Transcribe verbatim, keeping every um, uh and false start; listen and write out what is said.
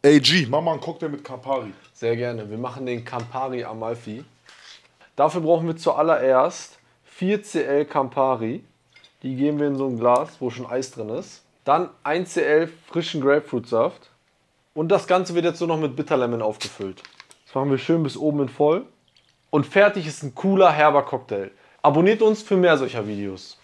A G, mach mal einen Cocktail mit Campari. Sehr gerne. Wir machen den Campari Amalfi. Dafür brauchen wir zuallererst vier Centiliter Campari. Die geben wir in so ein Glas, wo schon Eis drin ist. Dann ein Centiliter frischen Grapefruitsaft. Und das Ganze wird jetzt so noch mit Bitterlemon aufgefüllt. Das machen wir schön bis oben in voll. Und fertig ist ein cooler, herber Cocktail. Abonniert uns für mehr solcher Videos.